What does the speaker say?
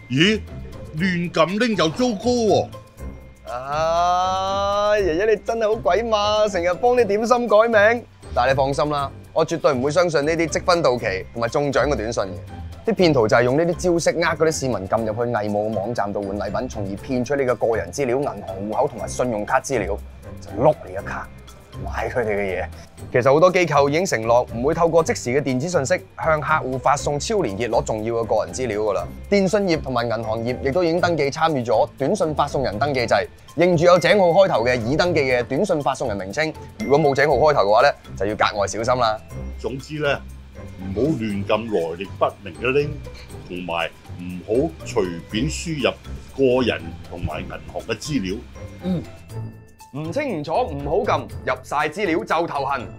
咦，亂撳Link又糟糕喎！ 爺爺你真係好鬼馬，成日幫啲點心改名。但係你放心啦，我絕對唔會相信呢啲積分到期同埋中獎嘅短信嘅。啲騙徒就係用呢啲招式呃嗰啲市民撳入去偽冒網站度換禮品，從而騙取你嘅個人資料、銀行戶口同埋信用卡資料，就碌你嘅卡買佢哋嘅嘢。其實好多機構已經承諾唔會透過即時嘅電子信息向客戶發送超連結攞重要嘅個人資料㗎啦。電信業同埋銀行業亦都已經登記參與咗短信發送人登記制，認住有井號開頭嘅已登記嘅短信發送人名稱。如果冇井號開頭嘅話咧，就要格外小心啦。 總之咧，唔好亂撳來歷不明嘅Link，同埋唔好隨便輸入個人同埋銀行嘅資料。 唔清唔楚唔好撳，入晒資料就頭痕。